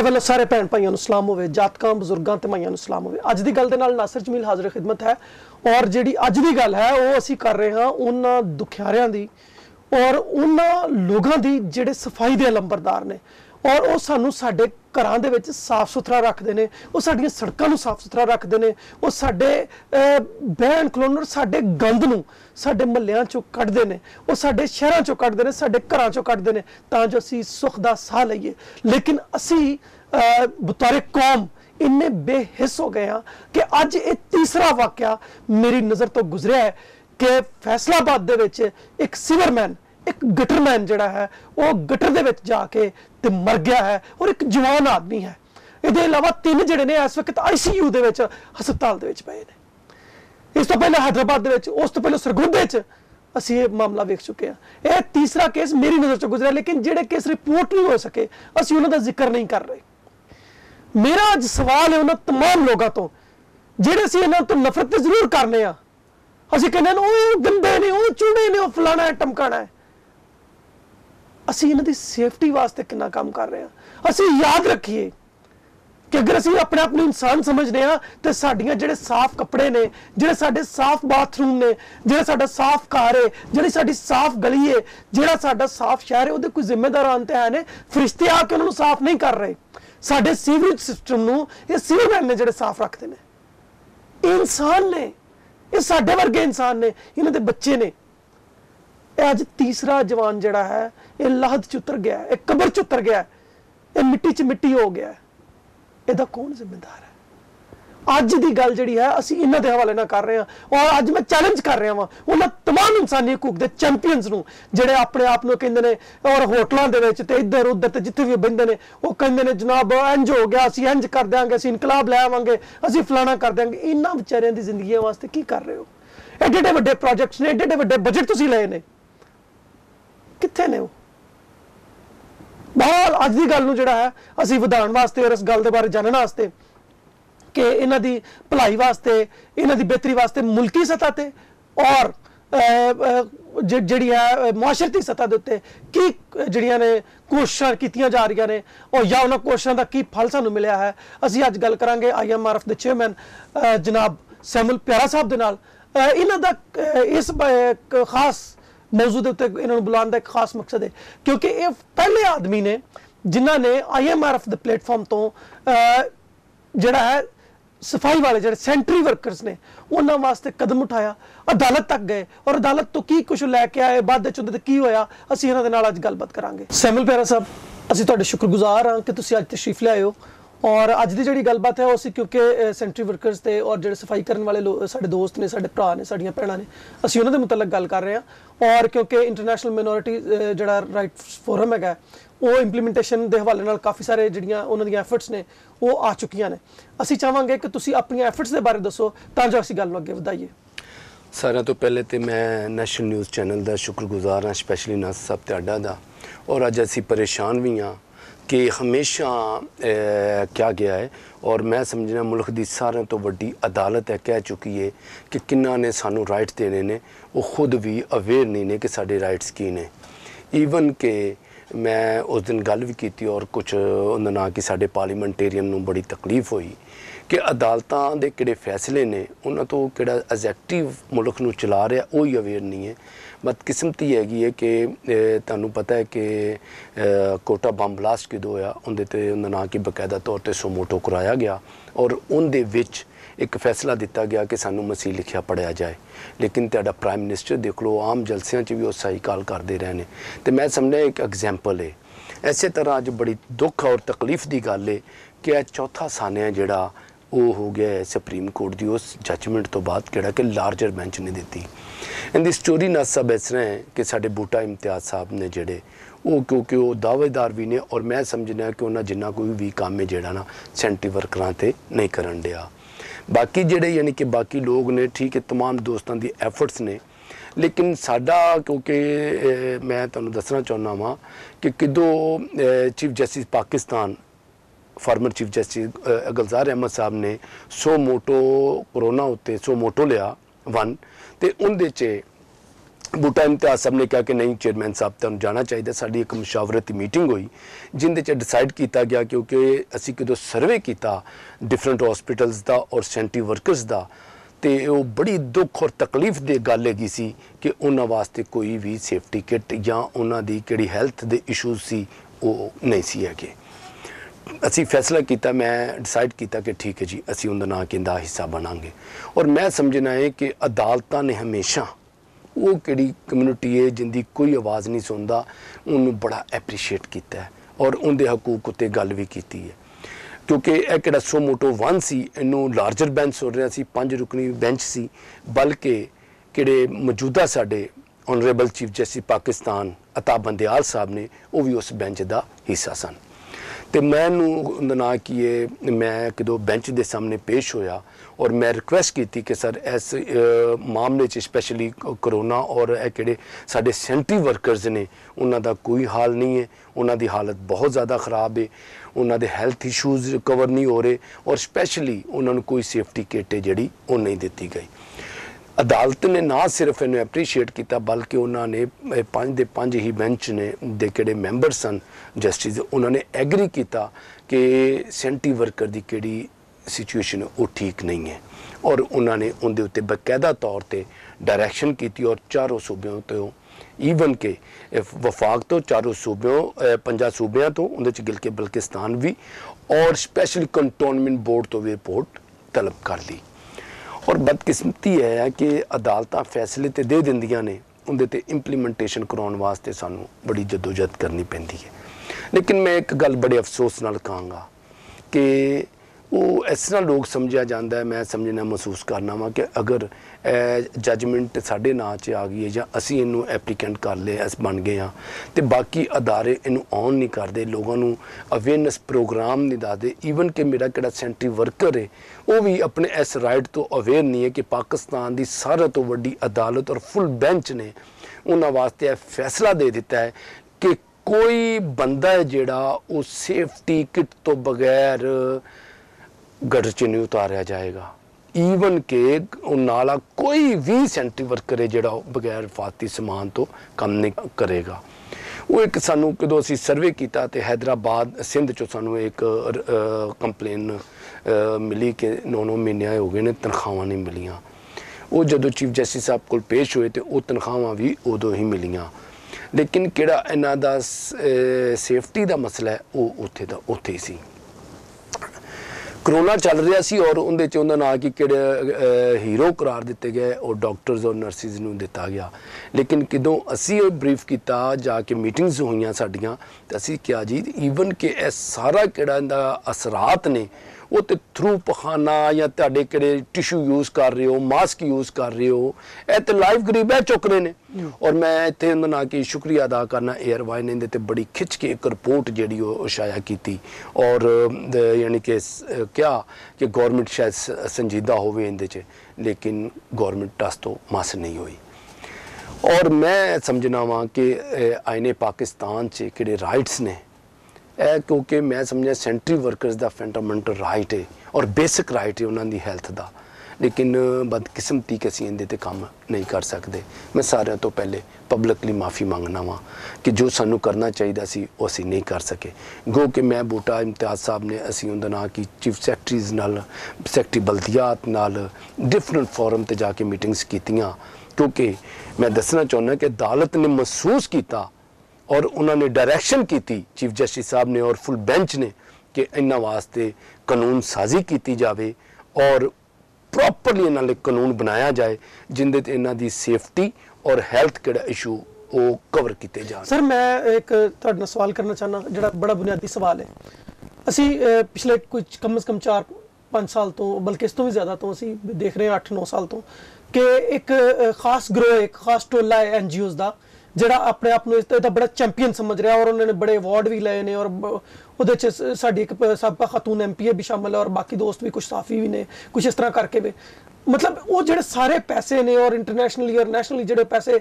मेरे वालों सारे भैन भाइयों सलाम होवे, जातकां बजुर्गां ते माइयां सलाम होवे। अज दी गल दे नाल नासिर जमील हाज़िर खिदमत है और जिहड़ी अज दी गल है वो असीं कर रहे हां उन्हां दुखियारियां दी और उन्हां लोगां दी जिहड़े सफाई दे लंबरदार ने और वो सानू साडे घरां दे विच साफ सुथरा रखते हैं, वो साडियां सड़कां नूं साफ सुथरा रखते हैं, वो साडे बहन खलोण साडे गंद नूं साडे महल्लियां चों कढदे ने, वो साडे शहरां चों कढदे ने, साडे घरां चों कढदे ने तां जो असीं सुख दा साह लईए। लेकिन असीं बतौरे कौम इन्ने बेहिस हो गए हाँ कि अज ये तीसरा वाक़या मेरी नज़र तो गुजरिया है कि फैसलाबाद दे विच एक सीवरमैन, एक गटरमैन जिहड़ा है वो गटर दे विच जाके ते मर गया है और एक जवान आदमी है। इहदे इलावा तीन जिहड़े ने इस वक्त ICU दे विच हस्पताल दे विच पए ने। इस तो पहले हैदराबाद दे विच, उस तो पहले सरगोधे च असीं ये मामला वेख चुके हैं। यह तीसरा केस मेरी नज़र चों गुजरिया, लेकिन जिहड़े केस रिपोर्ट नहीं हो सके असीं उन्हां दा जिक्र नहीं कर रहे। मेरा अज सवाल है उन्हां तमाम लोगों तो जिहड़े असीं इन्हां तो नफरत तो जरूर करने आ, असीं कहने वो गंदे ने, वो चूड़े ने, वो फलाना है टमकाना है। असीं इन्हां दी सेफ्टी वास्ते कितना काम कर रहे हैं। असीं याद रखिए कि अगर असीं अपने आप को इंसान समझने आ तो साडियां जिहड़े साफ कपड़े ने, जिहड़े साडे साफ बाथरूम ने, जिहड़ा साडा साफ घर है, जिहड़ी साडी साफ गली है, जिहड़ा साडा साफ शहर है, उहदे कोई जिम्मेदारान ते है ने। फरिश्ते आके उन्होंने साफ नहीं कर रहे। साडे सीवरेज सिस्टम नूं ये सीवरमैन ने जिहड़े साफ रखते हैं। ये इंसान ने, ये साडे वर्गे इंसान ने, इन्हां दे बच्चे ने। अज तीसरा जवान जिहड़ा है ये लाहद च उतर गया है, एक कबर च उतर गया है, ये मिट्टी च मिट्टी हो गया है। ਇਹਦਾ कौन जिम्मेदार है? अज की गल जी है असीं इन्हां दे हवाले ना कर रहे हैं और अज मैं चैलेंज कर रहा वां उन्हां तमाम इंसानी हकूक के चैंपीयंस नूं जिहड़े अपने आप नूं कहंदे ने और होटलों के विच ते इधर उधर ते जिथे भी बहिंदे ने वो कहंदे ने जनाब इंज हो गया, असीं इंज कर देंगे, असीं इनकलाब लै आवांगे, असीं फलाना कर देंगे। इन्हां विचारियां दी जिंदगियां वास्ते की कर रहे हो? एडे एडे वड्डे प्रोजेक्ट्स ने, एडे एडे वड्डे बजट तुसीं लए ने, कित्थे ने वो? बहुत अज की गल जिहड़ा है असीं वधाउण वास्ते और इस गल दे बारे जानने वास्ते कि इन्हां दी भलाई वास्ते, इन्हां दी बेहतरी वास्ते मुल्की सतह ते और जिहड़ी है मुआशरती सतह दे उत्ते की जिहड़ियां ने कोशिशां कीतियां जा रहीआं ने और या उन्हां कोशिशां दा की फल सानूं मिलिया है। असीं अज गल करांगे IMRF दे चेयरमैन जनाब सैमुअल प्यारा साहब दे नाल। इन्हां दा इस खास मौजू के उत्ते इन्होंने बुलाने का एक खास मकसद है क्योंकि ये पहले आदमी ने जिन्होंने IMRF के प्लेटफॉर्म तो जिहड़ा है सफाई वाले जिहड़े सेंटरी वर्कर्स ने उन्होंने वास्ते कदम उठाया, अदालत तक गए और अदालत तो की कुछ लैके आए, बाद चुंदे की होया, असीं इन्हां दे नाल अज गलबात करांगे। सैमुअल प्यारा साहब, असीं तुहाडे शुक्रगुजार हाँ कि तुसीं अज तशरीफ लिआए हो और अज की जिहड़ी गलबात है उसी क्योंकि सेंटरी वर्कर्स ते और जिहड़े सफाई करने वाले साडे दोस्त ने, साडे भरा ने, साडियां भैणां ने, असीं उन्हां दे मुतलक गल कर रहे हैं और क्योंकि इंटरनेशनल मिनोरिटी जिहड़ा राइट्स फोरम है वो इंप्लीमेंटेशन के हवाले नाल काफ़ी सारे जिहड़ियां उन्हां दीयां एफर्ट्स ने वो आ चुकियां ने। असीं चाहांगे कि तुसीं अपनी एफर्ट्स के बारे दसो तां जो असीं गल नूं अगे वधाईए। सारिਆਂ तो पहले तो मैं नैशनल न्यूज़ चैनल का शुक्रगुजार हाँ, स्पैशली नासिर साहब तुहाडा दा। और अज असीं परेशान भी हाँ कि हमेशा क्या गया है और मैं समझना मुल्क की सारे तो वड्डी अदालत है कह चुकी है कि किन्ना ने सानू राइट्स देने ने वो खुद भी अवेयर नहीं ने कि साडे राइट्स की ने। ईवन के मैं उस दिन गल भी की और कुछ उन्होंने ना कि साडे पार्लीमेंटेरियन नूं बड़ी तकलीफ हुई कि अदालतां दे किहड़े फैसले ने उन्हां तो किहड़ा एग्जैक्टिव मुल्क नूं चला रहा वो ही अवेयर नहीं है। बदकिस्मती हैगी है कि तुहानूं पता है कि कोटा बम ब्लास्ट किदों होया उहदे ते उहदा ना कि बकायदा तौर पर सोमोटो कराया गया और उहदे विच एक फैसला दिता गया कि सानू मसीह लिखिया पढ़िया जाए। लेकिन तुहाडा प्राइम मिनिस्टर देख लो आम जलसियां च भी उस सही गल करते रहे हैं। तो मैं समझना एक एग्जाम्पल है। इस तरह अज बड़ी दुख और तकलीफ की गल है कि चौथा सानिया जिहड़ा वो हो गया है सुप्रीम कोर्ट की उस जजमेंट तो बाद किहड़ा कि लार्जर बेंच ने दी। इनकी स्टोरी ना सब इस तरह है कि साडे बूटा इम्तियाज़ साहब ने जिहड़े वो क्योंकि वो दावेदार भी ने और मैं समझना कि उन्हें जिन्ना कोई भी काम है जिहड़ा ना सेंटरी वर्करां ते नहीं करन दिया। बाकी जिहड़े यानी कि बाकी लोग ने ठीक है तमाम दोस्तों की एफर्ट्स ने, लेकिन साडा क्योंकि मैं तुहानूं दसना चाहुंदा वां कि किदों chief justice Pakistan former chief justice Gulzar Ahmed साहब ने सो मोटो कोरोना उत्ते सो मोटो लिया वन तो उनदे च ਬੂਟਾ ਇਮਤਿਆਜ਼ ਸਾਹਿਬ ਨੇ ਕਿਹਾ ਕਿ ਨਹੀਂ ਚੇਅਰਮੈਨ ਸਾਹਿਬ ਤੁਹਾਨੂੰ ਜਾਣਾ ਚਾਹੀਦਾ। ਸਾਡੀ ਇੱਕ ਮੁਸ਼ਾਵਰਤੀ ਮੀਟਿੰਗ ਹੋਈ ਜਿੰਦੇ 'ਚ ਡਿਸਾਈਡ ਕੀਤਾ ਗਿਆ, ਕਿਉਂਕਿ ਅਸੀਂ ਕਦੋਂ ਸਰਵੇ ਕੀਤਾ ਡਿਫਰੈਂਟ ਹਸਪੀਟਲਸ ਦਾ ਔਰ ਸੈਂਟਰੀ ਵਰਕਰਸ ਦਾ, ਤੇ ਉਹ ਬੜੀ ਦੁੱਖ ਔਰ ਤਕਲੀਫ ਦੀ ਗੱਲ ਹੈਗੀ ਸੀ ਕਿ ਉਹਨਾਂ ਵਾਸਤੇ ਕੋਈ ਵੀ ਸੇਫਟੀ ਕਿੱਟ ਜਾਂ ਉਹਨਾਂ ਦੀ ਕਿਹੜੀ ਹੈਲਥ ਦੇ ਇਸ਼ੂਜ਼ ਸੀ ਉਹ ਨਹੀਂ ਸੀ ਹੈਗੇ। ਅਸੀਂ ਫੈਸਲਾ ਕੀਤਾ, ਮੈਂ ਡਿਸਾਈਡ ਕੀਤਾ ਕਿ ਠੀਕ ਹੈ ਜੀ ਅਸੀਂ ਉਹਦਾ ਨਾਂ ਕਹਿੰਦਾ ਹਿੱਸਾ ਬਣਾਂਗੇ। ਔਰ ਮੈਂ ਸਮਝਣਾ ਹੈ ਕਿ ਅਦਾਲਤਾਂ ਨੇ ਹਮੇਸ਼ਾ ਉਹ ਕਿਹੜੀ ਕਮਿਊਨਿਟੀ ਹੈ ਜਿੰਦੀ ਕੋਈ ਆਵਾਜ਼ ਨਹੀਂ ਸੁਣਦਾ ਉਹਨੂੰ ਬੜਾ ਐਪਰੀਸ਼ੀਏਟ ਕੀਤਾ ਹੈ ਔਰ ਉਹਦੇ ਹਕੂਕ ਉੱਤੇ ਗੱਲ ਵੀ ਕੀਤੀ ਹੈ, ਕਿਉਂਕਿ ਇਹ ਕਿਹੜਾ ਸੋ ਮੋਟੋ 1 ਸੀ, ਇਹਨੂੰ ਲਾਰਜਰ ਬੈਂਚ ਹੋ ਰਿਹਾ ਸੀ, 5 ਰੁਕਨੀ ਬੈਂਚ ਸੀ, ਬਲਕਿ ਕਿਹੜੇ ਮੌਜੂਦਾ ਸਾਡੇ honourable chief justice Pakistan Ata Bandial ਸਾਹਿਬ ਨੇ ਉਹ ਵੀ ਉਸ ਬੈਂਚ ਦਾ ਹਿੱਸਾ ਸਨ। ਤੇ ਮੈਨੂੰ ਉਹਦਾ ਨਾਂ ਕੀ ਹੈ, ਮੈਂ ਕਦੋਂ ਬੈਂਚ ਦੇ ਸਾਹਮਣੇ ਪੇਸ਼ ਹੋਇਆ ਔਰ ਮੈਂ ਰਿਕੁਐਸਟ ਕੀਤੀ ਕਿ ਸਰ ਇਸ ਮਾਮਲੇ 'ਚ ਸਪੈਸ਼ਲੀ ਕਰੋਨਾ ਔਰ ਇਹ ਕਿਹੜੇ ਸਾਡੇ ਸੈਂਟਰੀ ਵਰਕਰਸ ਨੇ ਉਹਨਾਂ ਦਾ ਕੋਈ ਹਾਲ ਨਹੀਂ ਹੈ, ਉਹਨਾਂ ਦੀ ਹਾਲਤ ਬਹੁਤ ਜ਼ਿਆਦਾ ख़राब ਹੈ, ਉਹਨਾਂ ਦੇ ਹੈਲਥ ਇਸ਼ੂਜ਼ ਕਵਰ ਨਹੀਂ ਹੋ ਰਹੇ ਔਰ ਸਪੈਸ਼ਲੀ ਉਹਨਾਂ ਨੂੰ ਕੋਈ ਸੇਫਟੀ ਕਿੱਟ ਜਿਹੜੀ ਉਹ ਨਹੀਂ ਦਿੱਤੀ ਗਈ। ਅਦਾਲਤ ਨੇ ਨਾ ਸਿਰਫ ਇਹਨੂੰ ਐਪਰੀਸ਼ੀਏਟ ਕੀਤਾ ਬਲਕਿ ਉਹਨਾਂ ਨੇ 5 ਦੇ 5 ਹੀ ਬੈਂਚ ਨੇ ਦੇ ਕਿਹੜੇ ਮੈਂਬਰ ਸਨ ਜਸਟਿਸ, ਉਹਨਾਂ ਨੇ ਐਗਰੀ ਕੀਤਾ ਕਿ ਸੈਂਟਰੀ ਵਰਕਰ ਦੀ ਕਿਹੜੀ ਸਿਚੁਏਸ਼ਨ ਉਹ ਠੀਕ ਨਹੀਂ ਹੈ ਔਰ ਉਹਨਾਂ ਨੇ ਉਹਦੇ ਉੱਤੇ ਬਕਾਇਦਾ ਤੌਰ ਤੇ ਡਾਇਰੈਕਸ਼ਨ ਕੀਤੀ ਔਰ ਚਾਰੋਂ ਸੂਬਿਆਂ ਤੋਂ ਈਵਨ ਕਿ ਵਫਾਕ ਤੋਂ ਚਾਰੋਂ ਸੂਬਿਆਂ 5 ਸੂਬਿਆਂ ਤੋਂ ਉਹਦੇ 'ਚ ਗਿਲ ਕੇ ਬਲਕਿਸਤਾਨ ਵੀ ਔਰ ਸਪੈਸ਼ਲੀ ਕੰਟੋਨਮੈਂਟ ਬੋਰਡ ਤੋਂ ਵੀ ਰਿਪੋਰਟ ਤਲਬ ਕਰ ਲਈ। ਔਰ ਬਦਕਿਸਮਤੀ ਹੈ ਕਿ ਅਦਾਲਤਾਂ ਫੈਸਲੇ ਤੇ ਦੇ ਦਿੰਦੀਆਂ ਨੇ ਉਹਦੇ ਤੇ ਇੰਪਲੀਮੈਂਟੇਸ਼ਨ ਕਰਾਉਣ ਵਾਸਤੇ ਸਾਨੂੰ ਬੜੀ ਜਦੋਜਹਿਦ ਕਰਨੀ ਪੈਂਦੀ ਹੈ। ਲੇਕਿਨ ਮੈਂ ਇੱਕ ਗੱਲ ਬੜੇ ਅਫਸੋਸ ਨਾਲ ਕਹਾਂਗਾ ਕਿ ਉਹ ਇਸ ਤਰ੍ਹਾਂ ਲੋਕ ਸਮਝਿਆ ਜਾਂਦਾ ਹੈ, ਮੈਂ ਸਮਝਣਾ ਮਹਿਸੂਸ ਕਰਨਾ ਵਾ ਕਿ ਅਗਰ ਜੱਜਮੈਂਟ ਸਾਡੇ ਨਾਂ 'ਚ ਆ ਗਈ ਹੈ ਜਾਂ ਅਸੀਂ ਇਹਨੂੰ ਐਪਲੀਕੈਂਟ ਕਰ ਲਏ ਅਸੀਂ ਬਣ ਗਏ ਹਾਂ ਤੇ ਬਾਕੀ ਅਦਾਰੇ ਇਹਨੂੰ ਔਨ ਨਹੀਂ ਕਰਦੇ, ਲੋਕਾਂ ਨੂੰ ਅਵੇਅਰਨੈਸ ਪ੍ਰੋਗਰਾਮ ਨਹੀਂ ਦੱਸਦੇ। ਈਵਨ ਕਿ ਮੇਰਾ ਕਿਹੜਾ ਸੈਂਟਰੀ ਵਰਕਰ ਹੈ ਉਹ ਵੀ ਆਪਣੇ ਇਸ ਰਾਈਟ ਤੋਂ ਅਵੇਅਰ ਨਹੀਂ ਹੈ ਕਿ ਪਾਕਿਸਤਾਨ ਦੀ ਸਾਰਿਆਂ ਤੋਂ ਵੱਡੀ ਅਦਾਲਤ ਔਰ ਫੁੱਲ ਬੈਂਚ ਨੇ ਉਹਨਾਂ ਵਾਸਤੇ ਇਹ ਫੈਸਲਾ ਦੇ ਦਿੱਤਾ ਹੈ ਕਿ ਕੋਈ ਬੰਦਾ ਹੈ ਜਿਹੜਾ ਉਹ ਸੇਫਟੀ ਕਿਟ ਤੋਂ ਬਗੈਰ ਗਟਰ 'ਚ ਨਹੀਂ ਉਤਾਰਿਆ ਜਾਏਗਾ। ਈਵਨ ਕਿ ਉਹ ਨਾਲਾ ਕੋਈ ਵੀ ਸੈਂਟਰੀ ਵਰਕਰ ਹੈ ਜਿਹੜਾ ਬਗੈਰ ਫਾਤੀ ਸਮਾਨ ਤੋਂ ਕੰਮ ਨਹੀਂ ਕਰੇਗਾ। ਉਹ ਇੱਕ ਸਾਨੂੰ ਕਦੋਂ ਅਸੀਂ ਸਰਵੇ ਕੀਤਾ ਤੇ ਹੈਦਰਾਬਾਦ ਸਿੰਧ 'ਚੋਂ ਸਾਨੂੰ ਇੱਕ ਕੰਪਲੇਨ ਮਿਲੀ ਕਿ 9 ਮਹੀਨੇ ਹੋ ਗਏ ਨੇ ਤਨਖਾਹਾਂ ਨਹੀਂ ਮਿਲੀਆਂ। ਉਹ ਜਦੋਂ ਚੀਫ ਜਸਟਿਸ ਸਾਹਿਬ ਕੋਲ ਪੇਸ਼ ਹੋਏ ਤੇ ਉਹ ਤਨਖਾਹਾਂ ਵੀ ਉਦੋਂ ਹੀ ਮਿਲੀਆਂ। ਲੇਕਿਨ ਕਿਹੜਾ ਇਹਨਾਂ ਦਾ ਸੇਫਟੀ ਦਾ ਮਸਲਾ ਹੈ ਉਹ ਉੱਥੇ ਦਾ ਉੱਥੇ ਹੀ ਸੀ। ਕਰੋਨਾ ਚੱਲ ਰਿਹਾ ਸੀ ਔਰ ਉਹਦੇ 'ਚ ਉਹਨਾਂ ਨਾਲ ਕਿ ਕਿਹੜੇ ਹੀਰੋ ਕਰਾਰ ਦਿੱਤੇ ਗਏ ਉਹ ਡਾਕਟਰਸ ਔਰ ਨਰਸਿਸ ਨੂੰ ਦਿੱਤਾ ਗਿਆ। ਲੇਕਿਨ ਕਦੋਂ ਅਸੀਂ ਇਹ ਬਰੀਫ ਕੀਤਾ ਜਾ ਕੇ ਮੀਟਿੰਗਸ ਹੋਈਆਂ ਸਾਡੀਆਂ ਤਾਂ ਅਸੀਂ ਕਿਹਾ ਜੀ ਈਵਨ ਕਿ ਇਹ ਸਾਰਾ ਕਿਹੜਾ ਇਹਦਾ ਅਸਰਾਤ ਨੇ ਉਹ ਤੇ ਥਰੂ ਪਖਾਨਾ ਜਾਂ ਤੁਹਾਡੇ ਕਿਹੜੇ ਟਿਸ਼ੂ ਯੂਜ਼ ਕਰ ਰਹੇ ਹੋ, ਮਾਸਕ ਯੂਜ਼ ਕਰ ਰਹੇ ਹੋ, ਇਹ ਤੇ ਲਾਈਵ ਗਰੀਬ ਹੈ ਚੁੱਕ ਰਹੇ ਨੇ। ਔਰ ਮੈਂ ਇੱਥੇ ਉਹਨਾਂ ਨਾਲ ਕਿ ਸ਼ੁਕਰੀਆ ਅਦਾ ਕਰਨਾ 에ਅਰਵਾਈ ਨੇ ਇਹਦੇ ਤੇ ਬੜੀ ਖਿੱਚ ਕੇ ਇੱਕ ਰਿਪੋਰਟ ਜਿਹੜੀ ਉਹ ਸ਼ਾਇਆ ਕੀਤੀ ਔਰ ਯਾਨੀ ਕਿ ਕਿਹਾ ਕਿ ਗੌਰਮੈਂਟ ਸ਼ਾਇਦ ਸੰਜੀਦਾ ਹੋਵੇ ਇਹਦੇ 'ਚ, ਲੇਕਿਨ ਗੌਰਮੈਂਟ ਟਸ ਤੋਂ ਮਸ ਨਹੀਂ ਹੋਈ। ਔਰ ਮੈਂ ਸਮਝਣਾ ਵਾਂ ਕਿ ਆਇਨੇ ਪਾਕਿਸਤਾਨ 'ਚ ਕਿਹੜੇ ਰਾਈਟਸ ਨੇ ਇਹ ਕਿਉਂਕਿ ਮੈਂ ਸਮਝਿਆ ਸੈਂਟਰੀ ਵਰਕਰਸ ਦਾ ਫੰਡਾਮੈਂਟਲ ਰਾਈਟ ਹੈ ਔਰ ਬੇਸਿਕ ਰਾਈਟ ਹੈ ਉਹਨਾਂ ਦੀ ਹੈਲਥ ਦਾ, ਲੇਕਿਨ ਬਦਕਿਸਮਤੀ ਕਿ ਅਸੀਂ ਇਹਦੇ 'ਤੇ ਕੰਮ ਨਹੀਂ ਕਰ ਸਕਦੇ। ਮੈਂ ਸਾਰਿਆਂ ਤੋਂ ਪਹਿਲੇ ਪਬਲਿਕਲੀ ਮਾफ़ੀ ਮੰਗਣਾ ਵਾਂ ਕਿ ਜੋ ਸਾਨੂੰ ਕਰਨਾ ਚਾਹੀਦਾ ਸੀ ਉਹ ਅਸੀਂ ਨਹੀਂ ਕਰ ਸਕੇ। ਗੋ ਕਿ ਮੈਂ ਬੂਟਾ ਇਮਤਿਆਜ਼ ਸਾਹਿਬ ਨੇ ਅਸੀਂ ਉਹਦਾ ਨਾਂ ਕਿ ਚੀਫ ਸੈਕਟਰੀਜ਼ ਨਾਲ ਸੈਕਟਰੀ ਬਲਦੀਆਤ ਨਾਲ ਡਿਫਰੈਂਟ ਫੋਰਮ 'ਤੇ ਜਾ ਕੇ ਮੀਟਿੰਗਸ ਕੀਤੀਆਂ, ਕਿਉਂਕਿ ਮੈਂ ਦੱਸਣਾ ਚਾਹੁੰਦਾ ਕਿ ਅਦਾਲਤ ਨੇ ਮਹਿਸੂਸ ਕੀਤਾ ਔਰ ਉਹਨਾਂ ਨੇ ਡਾਇਰੈਕਸ਼ਨ ਕੀਤੀ ਚੀਫ ਜਸਟਿਸ ਸਾਹਿਬ ਨੇ ਔਰ ਫੁੱਲ ਬੈਂਚ ਨੇ ਕਿ ਇਹਨਾਂ ਵਾਸਤੇ ਕਾਨੂੰਨ ਸਾਜ਼ੀ ਕੀਤੀ ਜਾਵੇ ਔਰ ਪ੍ਰੋਪਰਲੀ ਇਹਨਾਂ ਲਈ ਕਾਨੂੰਨ ਬਣਾਇਆ ਜਾਏ ਜਿੰਦੇ ਤੇ ਇਹਨਾਂ ਦੀ ਸੇਫਟੀ ਔਰ ਹੈਲਥ ਕਿਹੜਾ ਇਸ਼ੂ ਉਹ ਕਵਰ ਕੀਤੇ ਜਾਣ। ਸਰ ਮੈਂ ਇੱਕ ਤੁਹਾਡੇ ਨਾਲ ਸਵਾਲ ਕਰਨਾ ਚਾਹੁੰਦਾ ਜਿਹੜਾ ਬੜਾ ਬੁਨਿਆਦੀ ਸਵਾਲ ਹੈ। ਅਸੀਂ ਪਿਛਲੇ ਕੁਝ ਕਮ ਸੇ ਕਮ 4-5 ਸਾਲ ਤੋਂ ਬਲਕਿ ਇਸ ਤੋਂ ਵੀ ਜ਼ਿਆਦਾ ਤੋਂ ਅਸੀਂ ਦੇਖ ਰਹੇ ਹਾਂ 8-9 ਸਾਲ ਤੋਂ ਕਿ ਇੱਕ ਖਾਸ ਗਰੋਹ ਇੱਕ ਖਾਸ ਟੋਲਾ ਹੈ NGOs ਦਾ ਜਿਹੜਾ ਆਪਣੇ ਆਪ ਨੂੰ ਇਹਦਾ ਬੜਾ ਚੈਂਪੀਅਨ ਸਮਝ ਰਿਹਾ ਔਰ ਉਹਨਾਂ ਨੇ ਬੜੇ ਅਵਾਰਡ ਵੀ ਲਏ ਨੇ ਔਰ ਉਹਦੇ 'ਚ ਸਾਡੀ ਇੱਕ ਸਾਬਕਾ ਖਾਤੂਨ MP ਵੀ ਸ਼ਾਮਲ ਹੈ ਔਰ ਬਾਕੀ ਦੋਸਤ ਵੀ ਕੁਝ ਸਾਫੀ ਵੀ ਨੇ ਕੁਝ ਇਸ ਤਰ੍ਹਾਂ ਕਰਕੇ ਵੀ ਮਤਲਬ ਉਹ ਜਿਹੜੇ ਸਾਰੇ ਪੈਸੇ ਨੇ ਔਰ ਇੰਟਰਨੈਸ਼ਨਲੀ ਔਰ ਨੈਸ਼ਨਲੀ ਜਿਹੜੇ ਪੈਸੇ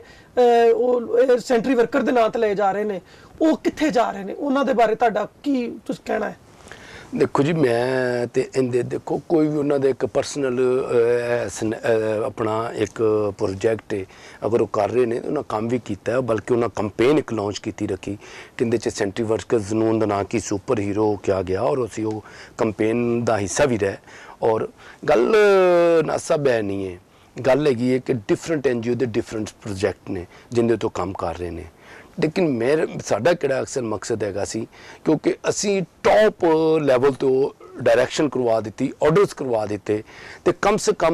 ਉਹ ਸੈਂਟਰੀ ਵਰਕਰ ਦੇ ਨਾਂ ਤੇ ਲਏ ਜਾ ਰਹੇ ਨੇ ਉਹ ਕਿੱਥੇ ਜਾ ਰਹੇ ਨੇ, ਉਹਨਾਂ ਦੇ ਬਾਰੇ ਤੁਹਾਡਾ ਕੀ ਤੁਸੀਂ ਕਹਿਣਾ ਹੈ? देखो जी मैं तो इंदे देखो कोई भी उन्होंने एक परसनल अपना एक प्रोजैक्ट है अगर वो कर रहे हैं उन्हें काम भी किया है बल्कि उन्हें कंपेन एक लॉन्च की रखी कि सेंट्री वर्कर्स जनून का नाम की सुपर हीरो किया गया और उसी वो कंपेन का हिस्सा भी रहा और गल नासा बै नहीं है गल हैगी है कि डिफरेंट NGO के डिफरेंट प्रोजैक्ट ने जिन्हें तो काम कर रहे हैं लेकिन मेरे साडा किहड़ा अक्सर मकसद हैगा सी क्योंकि असी टॉप लैवल तो डायरैक्शन करवा दी ऑर्डर्स करवा दिते तो कम से कम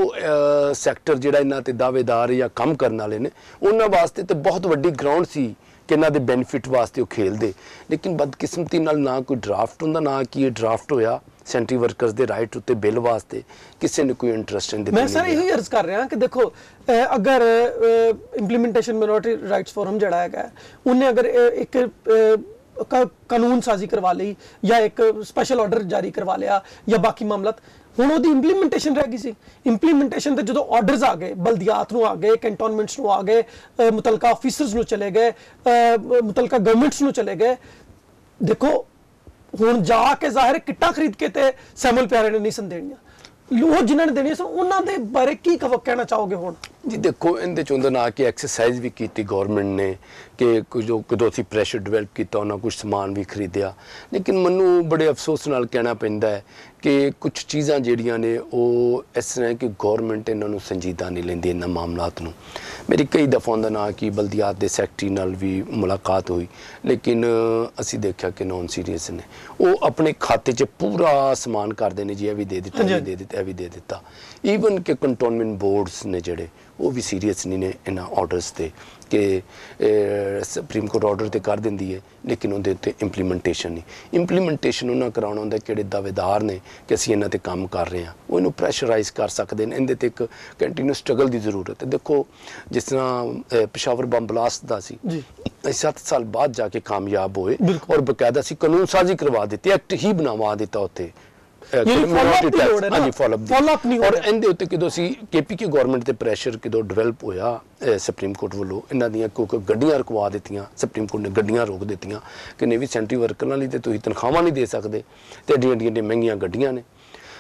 वो सैक्टर जिहड़ा इन्हां ते दावेदार या काम करने वाले ने उन्हां वास्ते तो बहुत वड्डी ग्राउंड सी कि इन्हां दे बेनीफिट वास्ते वो खेलदे लेकिन बदकिस्मती नाल ना कोई ड्राफ्ट हुंदा ना कि ये ड्राफ्ट होया सेंट्री वर्कर्स के राइट उत्ते बिल वास्ते किसी ने कोई इंटरस्ट नहीं मैं सर यही अर्ज कर रहा कि देखो अगर इंप्लीमेंटेशन मिनोरिटी राइट्स फोरम जड़ा है उन्हें अगर एक कानून साजी करवा ली या एक स्पैशल ऑर्डर जारी करवा लिया या बाकी मामला ਹੁਣ ਉਹਦੀ ਇੰਪਲੀਮੈਂਟੇਸ਼ਨ ਰਹਿ ਗਈ ਸੀ ਇੰਪਲੀਮੈਂਟੇਸ਼ਨ ਤੇ ਜਦੋਂ ਆਰਡਰਸ ਆ ਗਏ ਬਲਦੀਆਤ ਨੂੰ ਆ ਗਏ ਕੈਂਟੋਨਮੈਂਟਸ ਨੂੰ ਆ ਗਏ ਮੁਤਲਕਾ ਆਫੀਸਰਸ ਨੂੰ ਚਲੇ ਗਏ ਮੁਤਲਕਾ ਗਵਰਨਮੈਂਟਸ ਨੂੰ ਚਲੇ ਗਏ ਦੇਖੋ ਹੁਣ ਜਾ ਕੇ ਜ਼ਾਹਿਰ ਕਿੱਟਾਂ ਖਰੀਦ ਕੇ ਤੇ ਸੈਮੂਅਲ ਪਿਆਰੇ ਨੇ ਨਹੀਂ ਸਨ ਦੇਣੀਆਂ ਉਹ ਜਿਨ੍ਹਾਂ ਨੇ ਦੇਣੀਆਂ ਸਨ ਉਹਨਾਂ ਦੇ ਬਾਰੇ ਕੀ ਕਹਿਣਾ ਚਾਹੋਗੇ ਹੁਣ जी देखो इनके चुंदन आके एक्सरसाइज भी की गौरमेंट ने कि जो कदों असीं प्रैशर डिवेलप किया उन्होंने कुछ समान भी खरीदिया लेकिन मैनू बड़े अफसोस नाल कहना पैंदा है कि कुछ चीज़ां जिहड़ियां ने वो इस तरह कि गौरमेंट इन्हों संजीदा नहीं लैंदी इन्हां मामलात नूं मेरी कई दफ़ा उन्होंने ना कि बल्दियात के सैकटरी नाल भी मुलाकात हुई लेकिन असीं देखा कि नॉन सीरीयस ने वो अपने खाते च पूरा समान करते हैं जी ये भी दे दिता ये भी दे दिता ये भी दे दिता ईवन कि कंटोनमेंट बोर्ड्स ने जिहड़े वो भी सीरीयस नहीं ने इन्हां ऑर्डर्स ते कि सुप्रीम कोर्ट ऑर्डर तो कर देंदी है लेकिन उहदे उत्ते इंप्लीमेंटेशन नहीं इंप्लीमेंटेशन उन्हां कराउणा हुंदा किहड़े दावेदार ने कि असीं इन्हां ते काम कर रहे हैं वो इनू प्रैशराइज कर सकते हैं इहदे ते एक कंटीन्यू स्ट्रगल की जरूरत है देखो जिस तरह पेशावर बम ब्लास्ट दा सी 7 साल बाद जाके कामयाब होए और बकायदा सी कानून साजी करवा दी एक्ट ही बनवा दिता उत्ते KPK गौरमेंट ते प्रैशर कदों डिवेलप होया सुप्रीम कोर्ट वालों इन्हां दियां क्योंकि गड्डियां रुकवा दित्तियां सुप्रीम कोर्ट ने गड्डियां रोक दित्तियां कि नहीं भी सेंट्री वर्करां लई ते तुसीं तनखावां नहीं दे सकदे ते एड्डियां महंगियां गड्डियां ने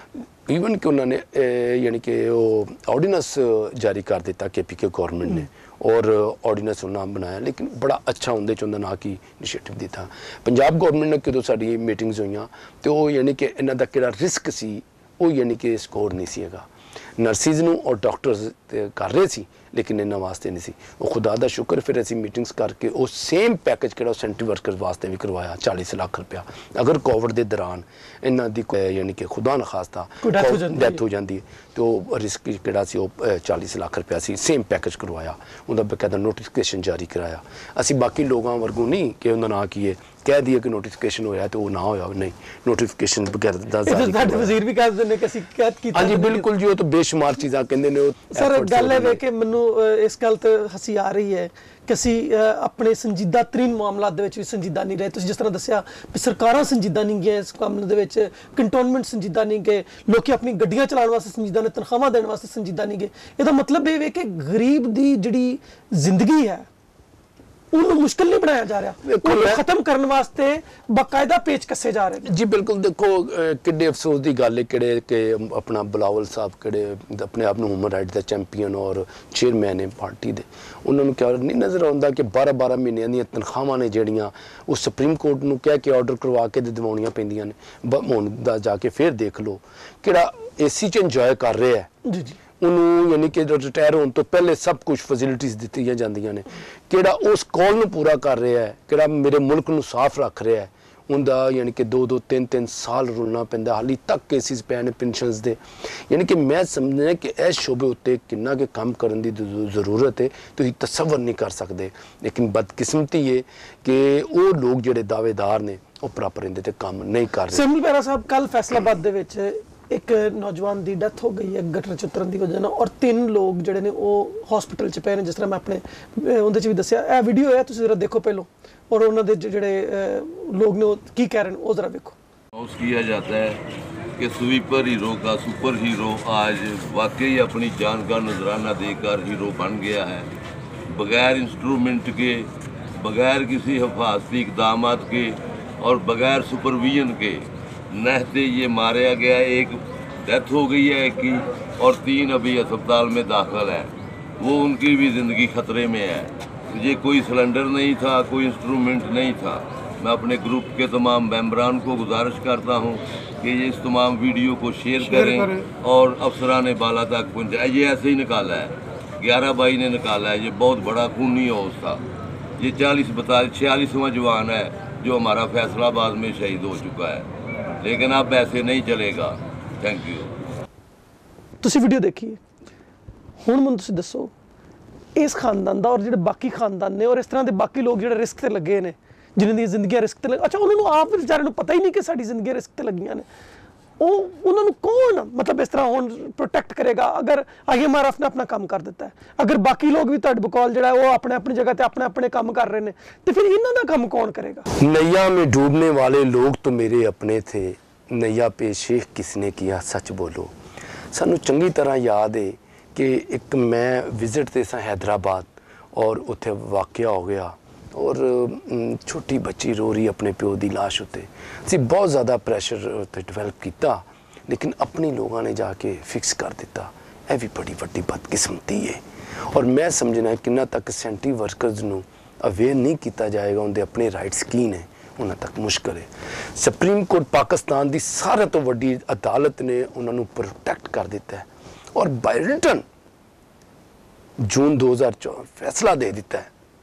ईवन कि उन्होंने यानी कि वो ऑर्डीनेंस जारी कर दिता KPK गौरमेंट ने और ऑर्डीनेंस उन्होंने बनाया लेकिन बड़ा अच्छा उनके चुंदा ना की इनिशिएटिव दिता पंजाब गौरमेंट ने कदों साडी मीटिंग्स हुई तो यानी कि इन्हां दा किहड़ा रिस्क सी वो यानी कि स्कोर नहीं सी हैगा नर्सिज नूं और डॉक्टर्स कर रहे सी लेकिन इन्हां वास्ते नहीं सी वो खुदा दा शुक्र फिर असीं मीटिंग्स करके वो सेम पैकेज किहड़ा सेंट्री वर्कर्स वास्ते भी करवाया 40 लाख रुपया अगर कोविड के दौरान इन्हां दी यानी कि खुदा न खास्ता डैथ हो जाती है तो रिस्क किहड़ा सी 40 लाख रुपया सी सेम पैकेज करवाया उनका बकायदा नोटिफिकेशन जारी कराया असीं बाकी लोगों वर्गों नहीं कि उन्होंने ना की कह दिए कि नोटिफिकेशन होया तो वो ना होया नहीं नोटिफिकेशन बगैर वजीर भी कह देने कि असीं कैद कीता हाँ जी बिल्कुल जी वो तो बेशुमार चीज़ां कहंदे ने सर गल है कि मैनू इस गल ते हसी आ रही है कि असीं अपने संजीदा तरीन मामलात दे विच भी संजीदा नहीं रहे तुसीं जिस तरह दस्सिया भी सरकारां संजीदा नहीं गए इस मामले दे विच कंटोनमेंट संजीदा नहीं गए लोग अपनी गड्डियां चलाने वास्ते संजीदा ने तनखावां देने वास्ते संजीदा नहीं गए ਇਹਦਾ मतलब ਇਹ ਹੈ ਕਿ गरीब ਦੀ ਜਿਹੜੀ ਜ਼ਿੰਦਗੀ ਹੈ ਉਹਨੂੰ मुश्किल नहीं बनाया जा रहा ਉਹਨੂੰ खत्म करने वास्ते बाकायदा पेच कसे जा रहे जी बिल्कुल देखो किड्डे अफसोस की गल है किड़े कि अपना बिलावल साहब किड़े अपने आप में ह्यूमन राइट का चैंपीयन और चेयरमैन है पार्टी के उन्होंने क्या नहीं नज़र आता कि 12-12 महीनों दी तनखावां ने ਜਿਹੜੀਆਂ वो सुप्रीम कोर्ट ਨੂੰ कह के ऑर्डर करवा के दिवाउणियां पैंदियां ने हुण दा जाके फिर देख लो किड़ा AC च इंजॉय कर रहा है जी जी उन्होंने यानी कि रिटायर होने तो पहले सब कुछ फैसिलिटीज़ दी जांदियां ने किड़ा उस कॉल नूं पूरा कर रहा है किड़ा मेरे मुल्क नूं साफ रख रहा है उनका यानी कि 2-2 3-3 साल रुलना पैंदा हाली तक केसिस पे ने पेंशनस दे यानी कि मैं समझना कि इस शोबे उत्ते किन्ना के काम करने की जरूरत है तो ये तसव्वुर नहीं कर सकते लेकिन बदकिस्मती है कि वो लोग जिहड़े दावेदार ने वो प्रॉपर इहदे ते काम नहीं कर रहे सिमल पैरा साहब कल फैसलाबाद दे विच एक नौजवान की डेथ हो गई है गटर च उतरन की वजह और 3 लोग जिहड़े ने वो हॉस्पिटल च पे ने जिस तरह मैं अपने उहदे च भी दस्सिया यह वीडियो है तुसीं जरा देखो पहलों और उन्होंने जिहड़े लोग ने की कह रहे हैं वो जरा देखो अनाउंस किया जाता है कि स्वीपर हीरो का सुपर हीरो आज वाकई अपनी जान का नजराना देकर हीरो बन गया है बगैर इंस्ट्रूमेंट के बगैर किसी हिफाजती इकदाम के और बगैर सुपरविजन के नहते ये मारा गया, एक डेथ हो गई है एक की, और 3 अभी अस्पताल में दाखिल है। वो उनकी भी ज़िंदगी ख़तरे में है। ये कोई सिलेंडर नहीं था, कोई इंस्ट्रूमेंट नहीं था। मैं अपने ग्रुप के तमाम मेंबरान को गुजारिश करता हूँ कि ये इस तमाम वीडियो को शेयर करें और अफसरान बाला तक पहुँचाएं। ये ऐसे ही निकाला है, 11 भाई ने निकाला है। ये बहुत बड़ा खूनी हौस था। ये 46वां जवान है जो हमारा फैसलाबाद में शहीद हो चुका है, लेकिन अब ऐसे नहीं चलेगा। Thank you. ਤੁਸੀਂ ਵੀਡੀਓ ਦੇਖੀ ਹੁਣ ਮੈਨੂੰ ਤੁਸੀਂ ਦੱਸੋ ਇਸ ਖਾਨਦਾਨ ਦਾ ਔਰ ਜਿਹੜੇ ਬਾਕੀ ਖਾਨਦਾਨ ਨੇ ਔਰ ਇਸ ਤਰ੍ਹਾਂ ਦੇ ਬਾਕੀ ਲੋਕ ਜਿਹੜੇ ਰਿਸਕ ਤੇ ਲੱਗੇ ਨੇ, ਜਿਨ੍ਹਾਂ ਦੀਆਂ ਜ਼ਿੰਦਗੀਆਂ ਰਿਸਕ ਤੇ ਅੱਛਾ ਉਹਨਾਂ ਨੂੰ ਆਪ ਵਿਚਾਰਿਆਂ ਨੂੰ ਪਤਾ ਹੀ ਨਹੀਂ ਕਿ ਸਾਡੀ ਜ਼ਿੰਦਗੀਆਂ ਰਿਸਕ ਤੇ ਲੱਗੀਆਂ ਨੇ, ਉਹ ਉਹਨਾਂ ਨੂੰ ਕੌਣ ਮਤਲਬ ਇਸ ਤਰ੍ਹਾਂ ਹੁਣ ਪ੍ਰੋਟੈਕਟ ਕਰੇਗਾ? ਅਗਰ IMRF ਨੇ ਆਪਣਾ ਕੰਮ ਕਰ ਦਿੱਤਾ ਹੈ, ਅਗਰ ਬਾਕੀ ਲੋਕ ਵੀ ਤੁਹਾਡੇ ਬਕੌਲ ਜਿਹੜਾ ਉਹ ਆਪਣੇ ਆਪਣੀ ਜਗ੍ਹਾ ਤੇ ਆਪਣੇ ਆਪਣੇ ਕੰਮ ਕਰ ਰਹੇ ਨੇ, ਤੇ ਫਿਰ ਇਹਨਾਂ ਦਾ ਕੰਮ ਕੌਣ ਕਰੇਗਾ? नैया में डूबने वाले लोग तो मेरे अपने थे, नैया पे शेख किसने किया सच बोलो। सानू चंगी तरह याद है कि एक मैं विजिट ते सा हैदराबाद और उत्थे वाकया हो गया और छोटी बच्ची रो रही अपने प्यो की लाश उत्ते। असीं बहुत ज़्यादा प्रैशर उत्ते डिवेलप किया, लेकिन अपने लोगों ने जाके फिक्स कर दिता। यह भी बड़ी वड्डी बदकिस्मती है और मैं समझना किन्ना तक सेंट्री वर्कर्स नू अवेयर नहीं किया जाएगा, उनके अपने राइट्स की ने उन्होंने तक मुश्किल है। सुप्रीम कोर्ट पाकिस्तान की सारे तो वड्डी अदालत ने उन्होंने प्रोटैक्ट कर दिता है और बाय रिटन जून 2014 फैसला दे दिता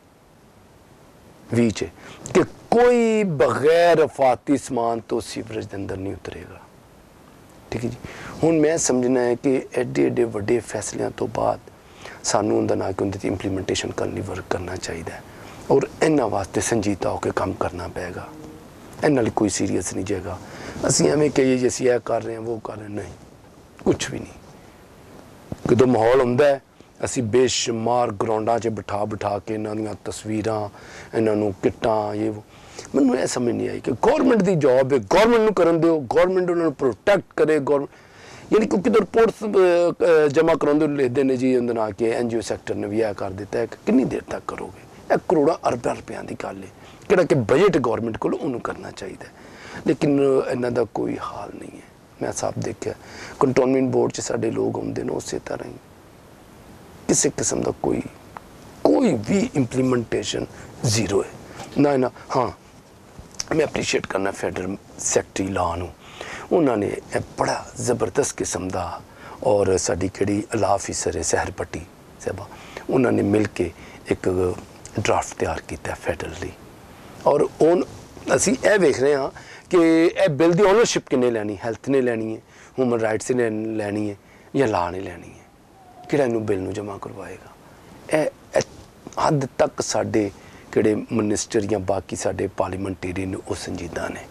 है 20 कि कोई बगैर अफाती समान तो सीवरेज के अंदर नहीं उतरेगा। ठीक है जी। हुण मैं समझना है कि एडे एडे वड्डे फैसलों तो बाद सानू उनका ना कि उनकी इंप्लीमेंटेशन करनी वर्क करना चाहिए और इन्होंने वास्ते संजीदा होकर काम करना पेगा। इन्होंने कोई सीरीयस नहीं जाएगा। असीं एवें कहिए जी असीं यह कर रहे हैं वो कर रहे हैं, नहीं, कुछ भी नहीं। कदों माहौल हुंदा है असीं बेशुमार ग्राउंडां 'च बिठा के इन्हां दीयां तस्वीरां, इन्हां नूं किट्टां, ये वो। मैनूं यह समझ नहीं आई कि गौरमेंट की जॉब है, गौरमेंट नूं करन दिओ, गौरमेंट उन्होंने प्रोटैक्ट करे। गौरमेंट यानी क्योंकि तो रिपोर्ट्स जमा कराउंदे लिखते हैं जी उन्होंने आके NGO सैक्टर ने भी यह कर दिता है। कितनी देर तक करोगे? यह करोड़ों अरबां रुपया की गल है किहड़ा कि बजट गौरमेंट को उन्होंने करना चाहिए, लेकिन इन्हां दा कोई हाल नहीं है। मैं साफ देखा कंटोनमेंट बोर्ड च साडे लोग आउंदे ने उस तरह ही, किसी किस्म का कोई भी इंप्लीमेंटेशन जीरो है ना। ना हाँ, मैं अप्रीशिएट करना फेडरल सैकटरी लॉ नूं, उन्होंने बड़ा ज़बरदस्त किस्म का और साडी किहड़ी अला ऑफिसर है सहर पट्टी साहबा, उन्होंने मिल के एक ड्राफ्ट तैयार किया फेडरली और उन असी यह वेख रहे हाँ कि यह बिल की ओनरशिप किन्ने लैनी, हेल्थ ने लैनी है, ह्यूमन राइट्स ने लैनी है या लॉ ने लैनी है, किहड़ा इनू बिल नू जमा करवाएगा? यह हद तक साडे किहड़े मिनिस्टर या बाकी साडे पार्लीमेंटेरियन वो संजीदा ने।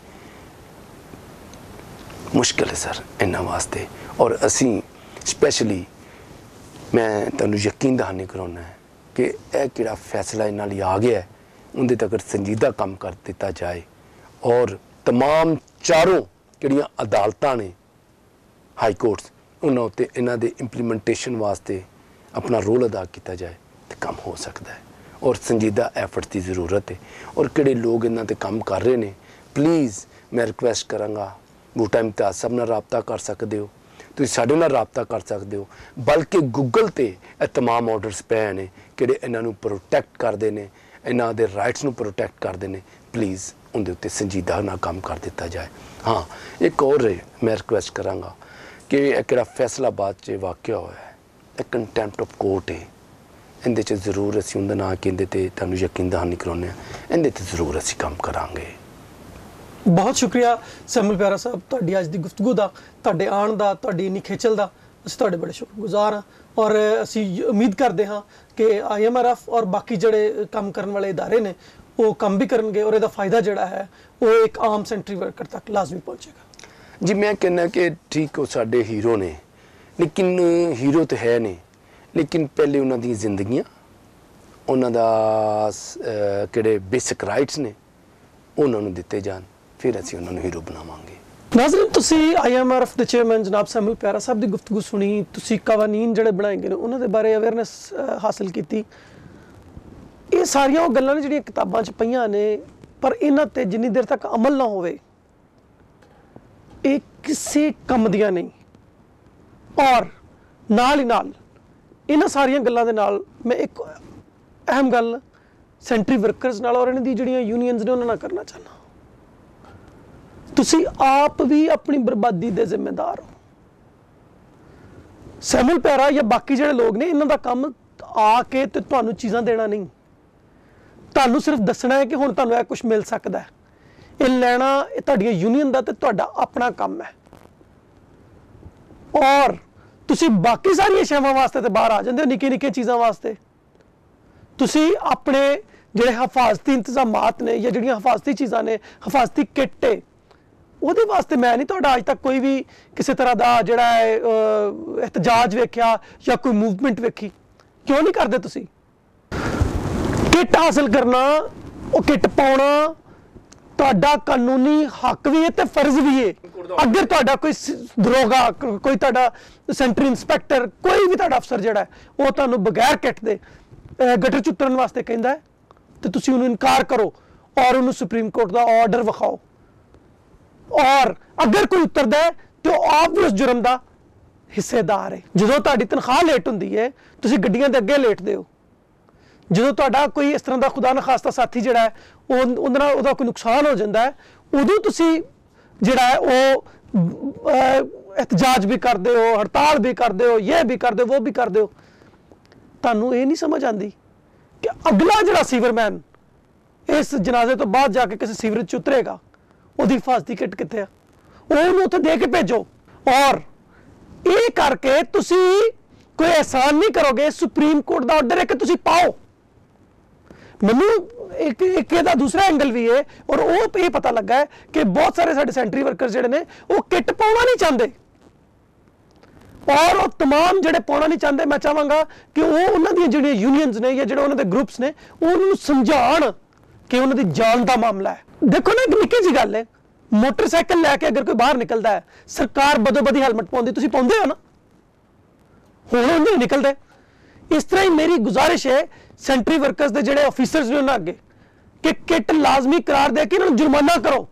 मुश्किल है सर इन्हां वास्ते और असी स्पैशली मैं तुहानूं यकीन दहानी कराउना है कि यह किहड़ा फैसला इन्हां लई आ गया है उनके तक संजीदा काम कर दिता जाए और तमाम चारों किहड़ियां अदालतां ने हाई कोर्ट्स उन्हां उत्ते इन्हां दे इंप्लीमेंटेशन वास्ते अपना रोल अदा किया जाए तो काम हो सकता है और संजीदा एफर्ट्स की ज़रूरत है। और किहड़े लोग इन्हां ते काम कर रहे हैं, प्लीज़ मैं रिक्वेस्ट करांगा बूटा इम्तियाज़ साहब नाल राबता कर सकते हो, तुसीं साडे नाल राबता कर सकते हो, बल्कि गूगल ते तमाम ऑर्डर्स पे ने किहड़े इन्हां नूं प्रोटैक्ट करते हैं, इन्हां दे राइट्स नूं प्रोटैक्ट करते हैं। प्लीज़ उनके उत्ते संजीदा ना काम कर दिता जाए। हाँ, एक और है मैं रिक्वेस्ट करांगा कि एक फैसलाबाद च वाकया होया है, एक कंटैंप्ट ऑफ कोर्ट है, इहदे च जरूर असीं उनदा नां कहंदे ते तुहानूं यकीन दहानी कराउने आ, इहदे ते जरूर असीं काम करांगे। बहुत शुक्रिया सैमुअल प्यारा साहब, तुहाडी अज दी गुफ्तगू दा, तुहाडे आण दा, तुहाडी इन्नी खेचल दा असीं तुहाडे बड़े शुक्रगुजार हाँ और असीं उम्मीद करते हाँ कि IMRF और बाकी जिहड़े काम करन वाले इदारे ने वो काम भी करनगे और इहदा फायदा जिहड़ा है वो एक आम सेंट्री वर्कर तक लाजमी पहुँचेगा। जी मैं कहना कि ठीक वो साडे हीरो ने, लेकिन हीरो तो है ने, लेकिन पहले उन्हां दी जिंदगियां, उन्हां दा किहड़े बेसिक राइट्स ने उन्हां नूं दित्ते जान, फिर असीं उन्हां नूं हीरो बनावांगे। नाज़रीन, तुसीं IMRF दे चेयरमैन जनाब सैमुअल प्यारा साहब की गुफ्तगू सुनी, तुसीं कवानीन जिहड़े बनाए गए उन्हां दे बारे अवेयरनेस हासिल की। ये सारियां वो गल्लां ने जिहड़ियां किताबां 'च पईयां ने, पर इन्हां ते जिन्नी देर तक अमल ना होवे ਇਹ ਕਿਸੇ ਕੰਮ ਦੀਆਂ ਨਹੀਂ। ਔਰ ਨਾਲ ਹੀ ਨਾਲ ਇਹਨਾਂ ਸਾਰੀਆਂ ਗੱਲਾਂ ਦੇ ਨਾਲ ਮੈਂ ਇੱਕ ਅਹਿਮ ਗੱਲ ਸੈਂਟਰੀ ਵਰਕਰਸ ਨਾਲ ਔਰ ਇਹਨਾਂ ਦੀ ਜਿਹੜੀਆਂ ਯੂਨੀਅਨਸ ਨੇ ਉਹਨਾਂ ਨਾਲ ਕਰਨਾ ਚਾਹੁੰਦਾ। ਤੁਸੀਂ ਆਪ ਵੀ ਆਪਣੀ ਬਰਬਾਦੀ ਦੇ ਜ਼ਿੰਮੇਦਾਰ ਹੋ। ਸੈਮੂਅਲ ਪੈਰਾ ਜਾਂ ਬਾਕੀ ਜਿਹੜੇ ਲੋਕ ਨੇ ਇਹਨਾਂ ਦਾ ਕੰਮ ਆ ਕੇ ਤੇ ਤੁਹਾਨੂੰ ਚੀਜ਼ਾਂ ਦੇਣਾ ਨਹੀਂ, ਤੁਹਾਨੂੰ ਸਿਰਫ ਦੱਸਣਾ ਹੈ ਕਿ ਹੁਣ ਤੁਹਾਨੂੰ ਇਹ ਕੁਝ ਮਿਲ ਸਕਦਾ ਹੈ। ਇਹ ਲੈਣਾ ਇਹ ਤੁਹਾਡੀਆਂ ਯੂਨੀਅਨ ਦਾ ਤੇ ਤੁਹਾਡਾ ਆਪਣਾ ਕੰਮ ਹੈ। ਔਰ ਤੁਸੀਂ ਬਾਕੀ ਸਾਰੀਆਂ ਸ਼ੈਵਾਂ ਵਾਸਤੇ ਤੇ ਬਾਹਰ ਆ ਜਾਂਦੇ ਹੋ, ਨਿੱਕੇ ਨਿੱਕੇ ਚੀਜ਼ਾਂ ਵਾਸਤੇ। ਤੁਸੀਂ ਆਪਣੇ ਜਿਹੜੇ ਹਿਫਾਜ਼ਤੀ ਇੰਤਜ਼ਾਮਾਤ ਨੇ ਜਾਂ ਜਿਹੜੀਆਂ ਹਿਫਾਜ਼ਤੀ ਚੀਜ਼ਾਂ ਨੇ, ਹਿਫਾਜ਼ਤੀ ਕਿੱਟ ਹੈ, ਉਹਦੇ ਵਾਸਤੇ ਮੈਂ ਨਹੀਂ ਤੁਹਾਡਾ ਅੱਜ ਤੱਕ ਕੋਈ ਵੀ ਕਿਸੇ ਤਰ੍ਹਾਂ ਦਾ ਜਿਹੜਾ ਹੈ ਇhtਜਾਜ ਵੇਖਿਆ ਜਾਂ ਕੋਈ ਮੂਵਮੈਂਟ ਵੇਖੀ। ਕਿਉਂ ਨਹੀਂ ਕਰਦੇ ਤੁਸੀਂ? ਕਿੱਟ ਹਾਸਲ ਕਰਨਾ, ਉਹ ਕਿੱਟ ਪਾਉਣਾ ਤੁਹਾਡਾ ਕਾਨੂੰਨੀ ਹੱਕ ਵੀ ਹੈ ਤੇ ਫਰਜ਼ ਵੀ ਹੈ। ਅਗਰ ਤੁਹਾਡਾ ਕੋਈ ਦਰੋਗਾ, ਕੋਈ ਤੁਹਾਡਾ ਸੈਂਟਰੀ ਇੰਸਪੈਕਟਰ, ਕੋਈ ਵੀ ਤੁਹਾਡਾ ਅਫਸਰ ਜਿਹੜਾ ਉਹ ਤੁਹਾਨੂੰ ਬਗੈਰ ਕਿੱਟ ਦੇ ਗਟਰ ਚੁੱਤਰਨ ਵਾਸਤੇ ਕਹਿੰਦਾ ਹੈ ਤੇ ਤੁਸੀਂ ਉਹਨੂੰ ਇਨਕਾਰ ਕਰੋ ਔਰ ਉਹਨੂੰ ਸੁਪਰੀਮ ਕੋਰਟ ਦਾ ਆਰਡਰ ਵਿਖਾਓ। ਔਰ ਅਗਰ ਕੋਈ ਉਤਰਦਾ ਹੈ ਤੇ ਉਹ ਆਪ ਵੀ ਉਸ ਜੁਰਮ ਦਾ ਹਿੱਸੇਦਾਰ ਹੈ। ਜਦੋਂ ਤੁਹਾਡੀ ਤਨਖਾਹ ਲੇਟ ਹੁੰਦੀ ਹੈ ਤੁਸੀਂ ਗੱਡੀਆਂ ਦੇ ਅੱਗੇ ਲੇਟਦੇ ਹੋ। ਜਦੋਂ ਤੁਹਾਡਾ ਕੋਈ ਇਸ ਤਰ੍ਹਾਂ ਦਾ ਖੁਦਾ ਨਾ ਖਾਸਤਾ ਸਾਥੀ ਜਿਹੜਾ ਹੈ ਉਹਦੇ ਨਾਲ ਉਹਦਾ ਕੋਈ ਨੁਕਸਾਨ ਹੋ ਜਾਂਦਾ ਹੈ, ਉਦੋਂ ਤੁਸੀਂ ਜਿਹੜਾ ਹੈ ਉਹ ਇhtਜਾਜ ਵੀ ਕਰਦੇ ਹੋ, ਹੜਤਾਲ ਵੀ ਕਰਦੇ ਹੋ, ਇਹ ਵੀ ਕਰਦੇ ਹੋ, ਉਹ ਵੀ ਕਰਦੇ ਹੋ। ਤੁਹਾਨੂੰ ਇਹ ਨਹੀਂ ਸਮਝ ਆਉਂਦੀ ਕਿ ਅਗਲਾ ਜਿਹੜਾ ਸੀਵਰਮੈਨ ਇਸ ਜਨਾਜ਼ੇ ਤੋਂ ਬਾਅਦ ਜਾ ਕੇ ਕਿਸੇ ਸੀਵਰੇਜ 'ਚ ਉਤਰੇਗਾ, ਉਹਦੀ ਹਿਫਾਜ਼ਤੀ ਕਿੱਟ ਕਿੱਥੇ ਆ? ਉਹਨੂੰ ਉੱਥੇ ਦੇ ਕੇ ਭੇਜੋ। ਔਰ ਇਹ ਕਰਕੇ ਤੁਸੀਂ ਕੋਈ ਅਹਿਸਾਨ ਨਹੀਂ ਕਰੋਗੇ। ਸੁਪਰੀਮ ਕੋਰਟ ਦਾ ਆਰਡਰ ਹੈ ਕਿ ਤੁਸੀਂ ਪਾਓ। ਮੈਨੂੰ ਇੱਕ ਇਹਦਾ ਦੂਸਰਾ ਐਂਗਲ ਵੀ ਹੈ ਔਰ ਉਹ ਇਹ ਪਤਾ ਲੱਗਾ ਹੈ ਕਿ ਬਹੁਤ ਸਾਰੇ ਸਾਡੇ ਸੈਂਟਰੀ ਵਰਕਰ ਜਿਹੜੇ ਨੇ ਉਹ ਕਿੱਟ ਪਾਉਣਾ ਨਹੀਂ ਚਾਹੁੰਦੇ। ਔਰ ਉਹ तमाम ਜਿਹੜੇ ਪਾਉਣਾ ਨਹੀਂ ਚਾਹੁੰਦੇ, ਮੈਂ ਚਾਹਾਂਗਾ ਕਿ ਉਹ ਉਹਨਾਂ ਦੀਆਂ ਜਿਹੜੀਆਂ ਯੂਨੀਅਨਸ ਨੇ ਜਾਂ ਜਿਹੜੇ ਉਹਨਾਂ ਦੇ ਗਰੁੱਪਸ ਨੇ ਉਹਨਾਂ ਨੂੰ ਸਮਝਾਉਣ ਕਿ ਉਹਨਾਂ ਦੀ ਜਾਨ ਦਾ ਮਾਮਲਾ ਹੈ। ਦੇਖੋ ਨਾ, ਇੱਕ ਨਿੱਕੀ ਜਿਹੀ ਗੱਲ ਹੈ, ਮੋਟਰਸਾਈਕਲ ਲੈ ਕੇ ਅਗਰ ਕੋਈ ਬਾਹਰ ਨਿਕਲਦਾ ਹੈ, ਸਰਕਾਰ ਬਦੋ-ਬਦੀ ਹੈਲਮਟ ਪਾਉਂਦੀ, ਤੁਸੀਂ ਪਾਉਂਦੇ ਹੋ ਨਾ? ਹੁਣ ਉਹ ਨਹੀਂ ਨਿਕਲਦੇ। ਇਸ ਤਰ੍ਹਾਂ ਹੀ ਮੇਰੀ ਗੁਜ਼ਾਰਿਸ਼ ਹੈ ਸੈਂਟਰੀ ਵਰਕਰਸ ਦੇ ਜਿਹੜੇ ਆਫੀਸਰਸ ਨੇ ਉਹਨਾਂ ਅੱਗੇ ਕਿ ਕਿੱਟ ਲਾਜ਼ਮੀ ਕਰਾਰ ਦੇ ਕੇ ਇਹਨਾਂ ਨੂੰ ਜੁਰਮਾਨਾ ਕਰੋ।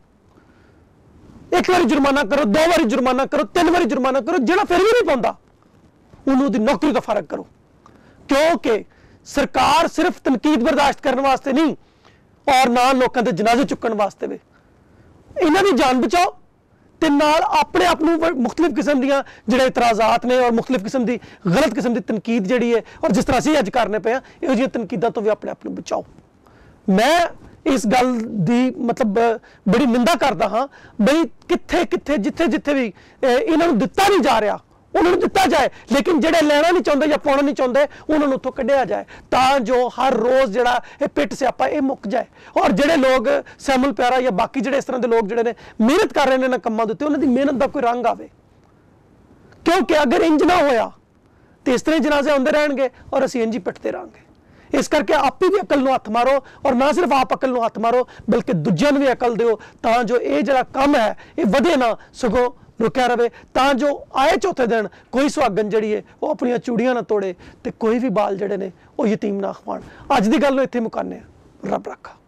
ਇੱਕ ਵਾਰੀ ਜੁਰਮਾਨਾ ਕਰੋ, 2 ਵਾਰੀ ਜੁਰਮਾਨਾ ਕਰੋ, 3 ਵਾਰੀ ਜੁਰਮਾਨਾ ਕਰੋ। ਜਿਹੜਾ ਫਿਰ ਵੀ ਨਹੀਂ ਪਾਉਂਦਾ ਉਹਨੂੰ ਉਹਦੀ ਨੌਕਰੀ ਤੋਂ ਫਰਕ ਕਰੋ। ਕਿਉਂਕਿ ਸਰਕਾਰ ਸਿਰਫ ਤਨਕੀਦ ਬਰਦਾਸ਼ਤ ਕਰਨ ਵਾਸਤੇ ਨਹੀਂ ਔਰ ਨਾਲ ਲੋਕਾਂ ਦੇ ਜਨਾਜ਼ੇ ਚੁੱਕਣ ਵਾਸਤੇ ਵੀ। ਇਹਨਾਂ ਦੀ ਜਾਨ ਬਚਾਓ ਤੇ ਨਾਲ ਆਪਣੇ ਆਪ ਨੂੰ ਮੁxtਲਿਫ ਕਿਸਮ ਦੀਆਂ ਜਿਹੜੇ ਇਤਰਾਜ਼ਾਤ ਨੇ ਔਰ ਮੁxtਲਿਫ ਕਿਸਮ ਦੀ ਗਲਤ ਕਿਸਮ ਦੀ ਤਨਕੀਦ ਜਿਹੜੀ ਹੈ ਔਰ ਜਿਸ ਤਰ੍ਹਾਂ ਅਸੀਂ ਅੱਜ ਕਰਨੇ ਪਏ ਹਾਂ, ਇਹੋ ਜਿਹੀਆਂ ਤਨਕੀਦਾਂ ਤੋਂ ਵੀ ਆਪਣੇ ਆਪ ਨੂੰ ਬਚਾਓ। ਮੈਂ ਇਸ ਗੱਲ ਦੀ ਮਤਲਬ ਬੜੀ ਨਿੰਦਾ ਕਰਦਾ ਹਾਂ ਬਈ ਕਿੱਥੇ ਕਿੱਥੇ ਜਿੱਥੇ ਜਿੱਥੇ ਵੀ ਇਹਨਾਂ ਨੂੰ ਦਿੱਤਾ ਨਹੀਂ ਜਾ ਰਿਹਾ ਉਹਨਾਂ ਨੂੰ ਦਿੱਤਾ ਜਾਏ, ਲੇਕਿਨ ਜਿਹੜੇ ਲੈਣਾ ਨਹੀਂ ਚਾਹੁੰਦੇ ਜਾਂ ਪਾਉਣਾ ਨਹੀਂ ਚਾਹੁੰਦੇ ਉਹਨਾਂ ਨੂੰ ਉੱਥੋਂ ਕੱਢਿਆ ਜਾਏ ਤਾਂ ਜੋ ਹਰ ਰੋਜ਼ ਜਿਹੜਾ ਇਹ ਪਿੱਟ ਸਿਆਪਾ ਇਹ ਮੁੱਕ ਜਾਏ। ਔਰ ਜਿਹੜੇ ਲੋਕ ਸੈਮੂਅਲ ਪੈਰਾ ਜਾਂ ਬਾਕੀ ਜਿਹੜੇ ਇਸ ਤਰ੍ਹਾਂ ਦੇ ਲੋਕ ਜਿਹੜੇ ਨੇ ਮਿਹਨਤ ਕਰ ਰਹੇ ਨੇ ਇਹਨਾਂ ਕੰਮਾਂ ਦੇ ਉੱਤੇ, ਉਹਨਾਂ ਦੀ ਮਿਹਨਤ ਦਾ ਕੋਈ ਰੰਗ ਆਵੇ। ਕਿਉਂਕਿ ਅਗਰ ਇੰਜ ਨਾ ਹੋਇਆ ਤੇ ਇਸ ਤਰ੍ਹਾਂ ਜਨਾਜ਼ੇ ਹੁੰਦੇ ਰਹਿਣਗੇ ਔਰ ਅਸੀਂ ਇੰਜ ਹੀ ਪਿੱਟਦੇ ਰਹਾਂਗੇ। ਇਸ ਕਰਕੇ ਆਪੀ ਵੀ ਅਕਲ ਨੂੰ ਹੱਥ ਮਾਰੋ ਔਰ ਨਾ ਸਿਰਫ ਆਪ ਅਕਲ ਨੂੰ ਹੱਥ ਮਾਰੋ ਬਲਕਿ ਦੂਜਿਆਂ ਨੂੰ ਵੀ ਅਕਲ ਦਿਓ ਤਾਂ ਜੋ ਇਹ ਜਿਹੜਾ ਕੰਮ ਹੈ ਇਹ ਵਧੇ ਨਾ ਸਗੋਂ ਰੁਕਿਆ ਰਵੇ, ਤਾਂ ਜੋ ਆਏ ਚੌਥੇ ਦਿਨ ਕੋਈ ਸੁਹਾਗਣ ਜਿਹੜੀ ਹੈ ਉਹ ਆਪਣੀਆਂ ਚੂੜੀਆਂ ਨਾ ਤੋੜੇ ਤੇ ਕੋਈ ਵੀ ਬਾਲ ਜਿਹੜੇ ਨੇ ਉਹ ਯਤੀਮ ਨਾ ਖਵਾਉਣ। ਅੱਜ ਦੀ ਗੱਲ ਨੂੰ ਇੱਥੇ ਮੁਕਾਉਂਦੇ ਹਾਂ। ਰੱਬ ਰਾਖਾ।